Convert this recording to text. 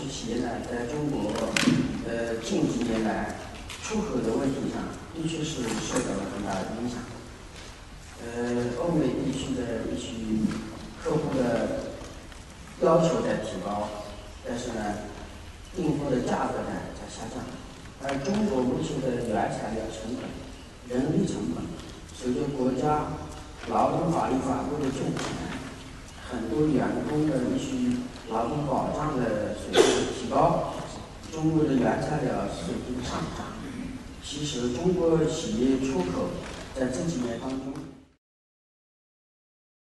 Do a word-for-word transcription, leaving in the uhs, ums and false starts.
术企业呢，在中国，呃，近几年来，出口的问题上，的确是受到了很大的影响。呃，欧美地区的一些客户的要求在提高，但是呢，订货的价格呢在下降。而中国目前的原材料成本、人力成本，随着国家劳动法律法规的健全，很多员工的一些劳动保障的水平提高，中国的原材料水平上涨。其实，中国企业出口在这几年当中。